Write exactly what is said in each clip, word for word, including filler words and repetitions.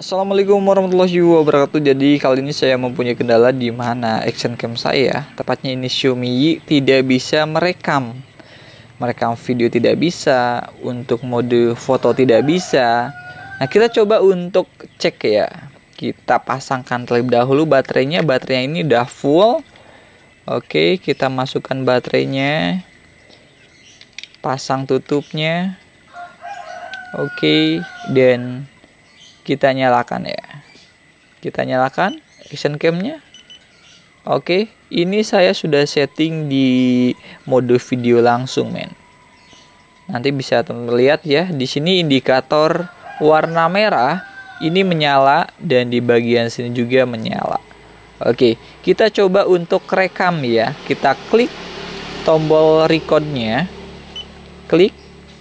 Assalamualaikum warahmatullahi wabarakatuh. Jadi kali ini saya mempunyai kendala di mana action cam saya, tepatnya ini Xiaomi Y, tidak bisa merekam. Merekam video tidak bisa, untuk mode foto tidak bisa. Nah, kita coba untuk cek ya. Kita pasangkan terlebih dahulu baterainya. Baterainya ini udah full. Oke, kita masukkan baterainya. Pasang tutupnya. Oke, dan kita nyalakan ya. Kita nyalakan action cam-nya. Oke, ini saya sudah setting di mode video langsung, men. Nanti bisa teman-teman lihat ya, di sini indikator warna merah ini menyala dan di bagian sini juga menyala. Oke, kita coba untuk rekam ya. Kita klik tombol record-nya. Klik.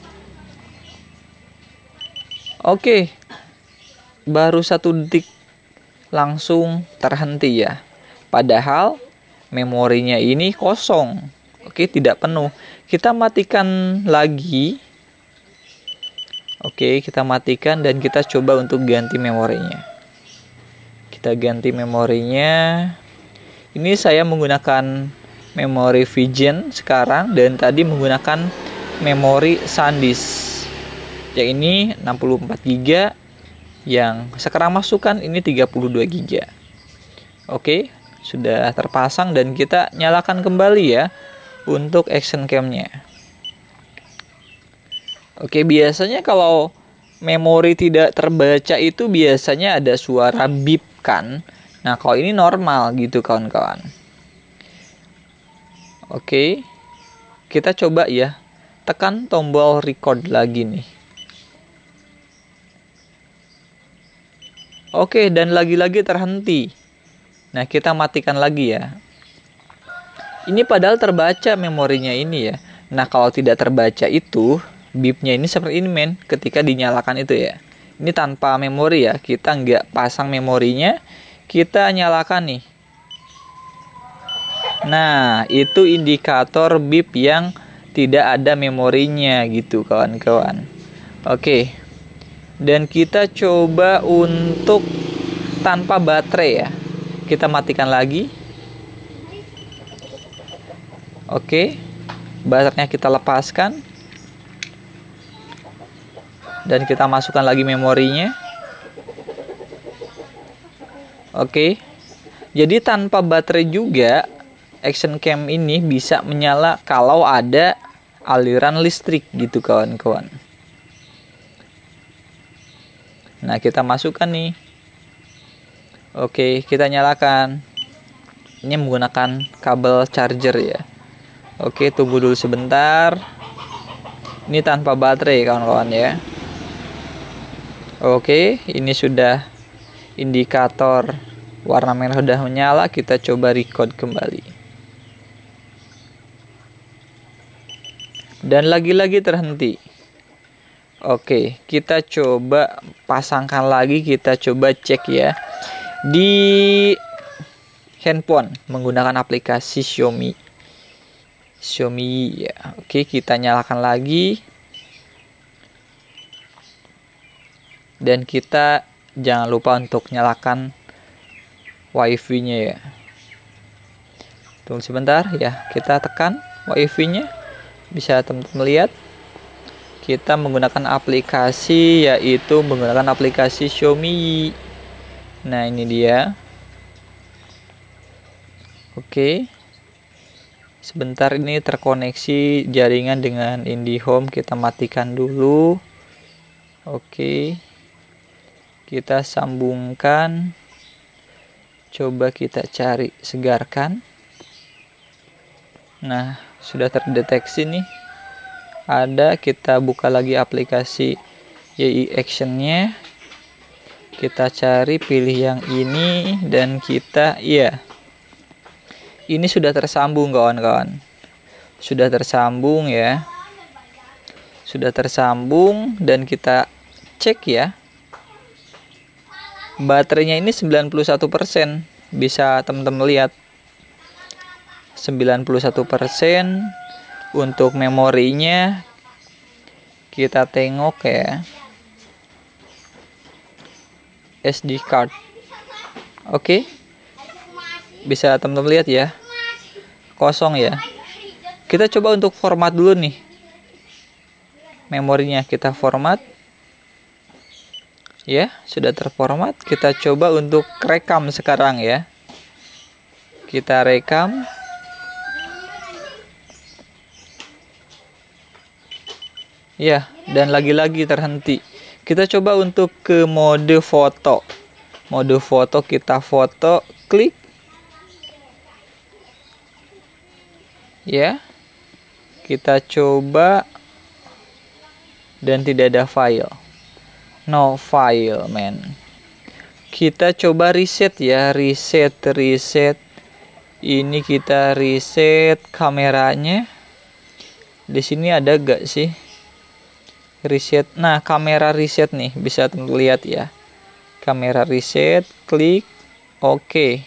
Oke. Baru satu detik langsung terhenti ya. Padahal memorinya ini kosong. Oke, tidak penuh. Kita matikan lagi. Oke, kita matikan dan kita coba untuk ganti memorinya. Kita ganti memorinya. Ini saya menggunakan memori Vision sekarang dan tadi menggunakan memori SanDisk. Yang ini enam puluh empat giga. Yang sekarang masukkan ini tiga puluh dua giga. Oke, sudah terpasang dan kita nyalakan kembali ya untuk action cam-nya. Oke, biasanya kalau memori tidak terbaca itu biasanya ada suara beep kan. Nah, kalau ini normal gitu kawan-kawan. Oke, kita coba ya. Tekan tombol record lagi nih. Oke, dan lagi-lagi terhenti. Nah, kita matikan lagi ya. Ini padahal terbaca memorinya ini ya. Nah, kalau tidak terbaca itu, beepnya ini seperti ini men, ketika dinyalakan itu ya. Ini tanpa memori ya, kita nggak pasang memorinya, kita nyalakan nih. Nah, itu indikator beep yang tidak ada memorinya gitu kawan-kawan. Oke. Dan kita coba untuk tanpa baterai ya. Kita matikan lagi. Oke. Baterainya kita lepaskan. Dan kita masukkan lagi memorinya. Oke. Jadi tanpa baterai juga action cam ini bisa menyala kalau ada aliran listrik gitu kawan-kawan. Nah, kita masukkan nih. Oke, kita nyalakan. Ini menggunakan kabel charger ya. Oke, tunggu dulu sebentar. Ini tanpa baterai kawan-kawan ya. Oke, ini sudah indikator warna merah sudah menyala. Kita coba record kembali. Dan lagi-lagi terhenti. Oke, kita coba pasangkan lagi, kita coba cek ya di handphone menggunakan aplikasi Xiaomi. Xiaomi ya. Oke, kita nyalakan lagi. Dan kita jangan lupa untuk nyalakan WiFi-nya ya. Tunggu sebentar ya, kita tekan WiFi-nya. Bisa teman-teman lihat. Kita menggunakan aplikasi yaitu menggunakan aplikasi Xiaomi. Nah, ini dia. Oke. Sebentar ini terkoneksi jaringan dengan IndiHome, kita matikan dulu. Oke. Kita sambungkan. Coba kita cari segarkan. Nah, sudah terdeteksi nih. Ada, kita buka lagi aplikasi Y I Action-nya. Kita cari, pilih yang ini dan kita iya. Ini sudah tersambung kawan-kawan. Sudah tersambung ya. Sudah tersambung dan kita cek ya. Baterainya ini sembilan puluh satu persen. Bisa teman-teman lihat. sembilan puluh satu persen. Untuk memorinya kita tengok ya. S D card. Oke, bisa teman-teman lihat ya, kosong ya. Kita coba untuk format dulu nih memorinya, kita format ya, sudah terformat. Kita coba untuk rekam sekarang ya, kita rekam. Ya, dan lagi-lagi terhenti. Kita coba untuk ke mode foto. Mode foto, kita foto, klik. Ya. Kita coba dan tidak ada file. No file, man. Kita coba reset ya, reset, reset. Ini kita reset kameranya. Di sini ada gak sih? Reset. Nah, kamera reset nih, bisa teman lihat ya. Kamera reset, klik, oke.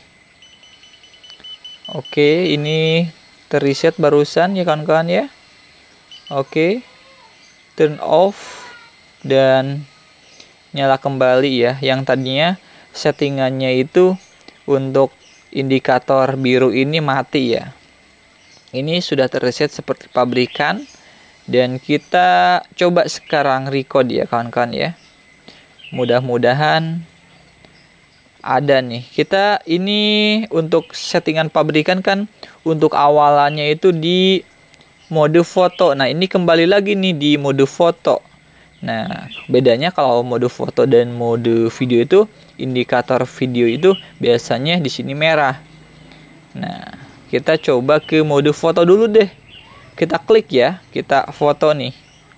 Oke, ini terreset barusan ya kawan-kawan ya. Oke, turn off dan nyala kembali ya. Yang tadinya settingannya itu untuk indikator biru ini mati ya. Ini sudah terreset seperti pabrikan. Dan kita coba sekarang record ya kawan-kawan ya. Mudah-mudahan ada nih. Kita ini untuk settingan pabrikan kan untuk awalannya itu di mode foto. Nah, ini kembali lagi nih di mode foto. Nah, bedanya kalau mode foto dan mode video itu, indikator video itu biasanya di sini merah. Nah, kita coba ke mode foto dulu deh. Kita klik ya, kita foto nih.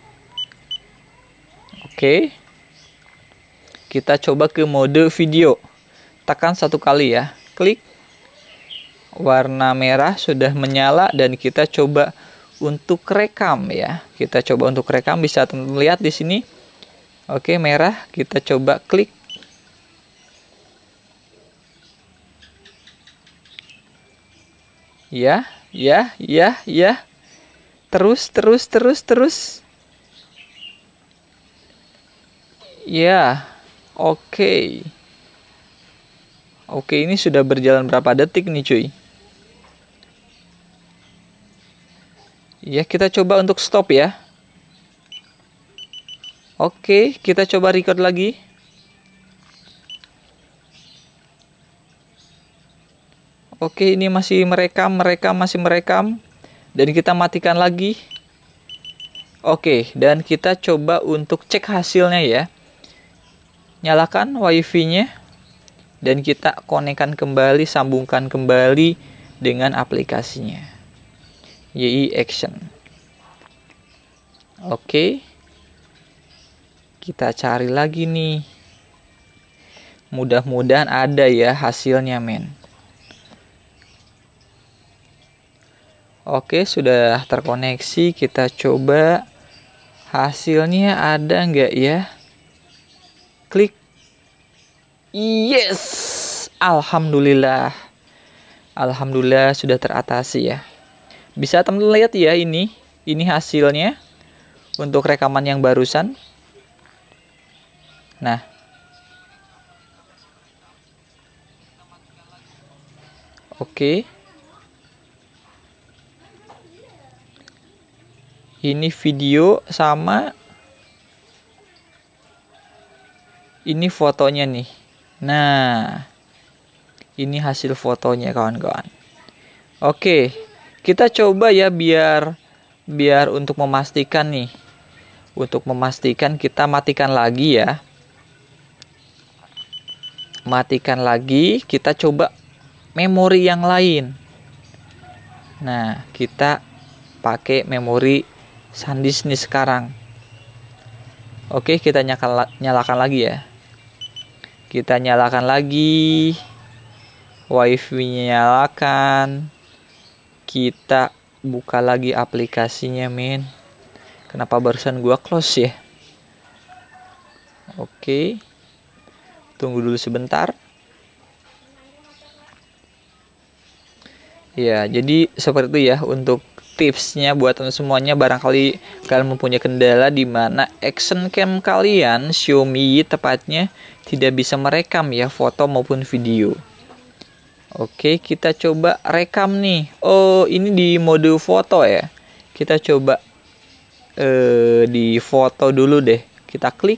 Oke. Kita coba ke mode video. Tekan satu kali ya, klik. Warna merah sudah menyala dan kita coba untuk rekam ya. Kita coba untuk rekam, bisa teman-teman lihat di sini. Oke, merah, kita coba klik. Ya, ya, ya, ya. Terus, terus, terus, terus. Ya, oke. Oke, ini sudah berjalan berapa detik nih cuy? Ya, kita coba untuk stop ya. Oke, kita coba record lagi. Oke, ini masih merekam, merekam, masih merekam. Dan kita matikan lagi. Oke, dan kita coba untuk cek hasilnya ya. Nyalakan wifi-nya. Dan kita konekkan kembali, sambungkan kembali dengan aplikasinya. Y I Action. Oke. Kita cari lagi nih. Mudah-mudahan ada ya hasilnya, men. Oke, sudah terkoneksi. Kita coba hasilnya ada nggak ya? Klik. Yes, alhamdulillah. Alhamdulillah sudah teratasi ya. Bisa teman-teman lihat ya ini. Ini hasilnya untuk rekaman yang barusan. Nah. Oke. Ini video sama ini fotonya nih. Nah, ini hasil fotonya kawan-kawan. Oke, kita coba ya biar biar untuk memastikan nih. Untuk memastikan kita matikan lagi ya. Matikan lagi, kita coba memori yang lain. Nah, kita pakai memori SanDisk nih sekarang. Oke, kita nyalakan, nyalakan lagi ya. Kita nyalakan lagi. Wifi-nya nyalakan. Kita buka lagi aplikasinya, men. Kenapa barusan gua close ya? Oke. Tunggu dulu sebentar. Ya, jadi seperti itu ya untuk tipsnya buat teman semuanya. Barangkali kalian mempunyai kendala di mana action cam kalian Xiaomi tepatnya tidak bisa merekam ya foto maupun video. Oke, kita coba rekam nih. Oh, ini di mode foto ya. Kita coba eh, di foto dulu deh. Kita klik.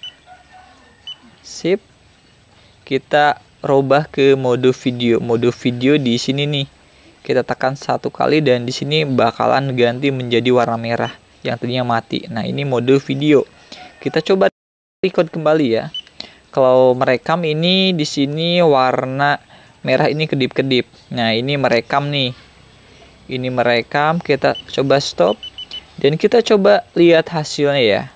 Sip. Kita robah ke mode video. Mode video di sini nih. Kita tekan satu kali dan di sini bakalan ganti menjadi warna merah yang tadinya mati. Nah, ini mode video. Kita coba record kembali ya. Kalau merekam ini di sini warna merah ini kedip-kedip. Nah, ini merekam nih. Ini merekam, kita coba stop. Dan kita coba lihat hasilnya ya.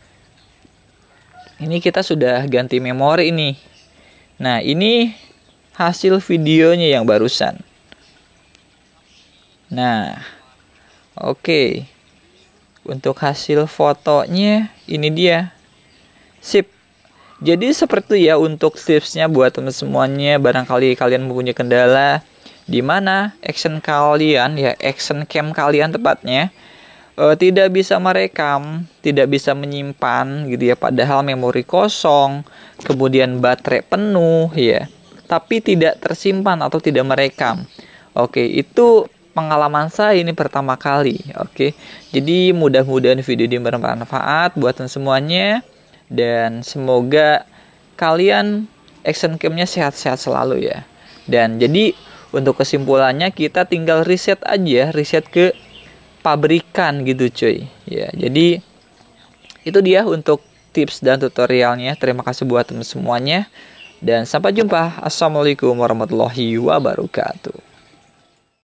Ini kita sudah ganti memori ini. Nah, ini hasil videonya yang barusan. Nah, oke. Okay. Untuk hasil fotonya, ini dia. Sip. Jadi seperti ya untuk tipsnya buat teman semuanya. Barangkali kalian mempunyai kendala di mana action kalian ya action cam kalian tepatnya uh, tidak bisa merekam, tidak bisa menyimpan gitu ya. Padahal memori kosong, kemudian baterai penuh ya, tapi tidak tersimpan atau tidak merekam. Oke, itu pengalaman saya ini pertama kali. Oke, jadi mudah-mudahan video ini bermanfaat buat teman semuanya. Dan semoga kalian action cam-nya sehat-sehat selalu ya. Dan jadi untuk kesimpulannya kita tinggal riset aja, riset ke pabrikan gitu cuy. Ya, jadi itu dia untuk tips dan tutorialnya. Terima kasih buat teman semuanya. Dan sampai jumpa. Assalamualaikum warahmatullahi wabarakatuh.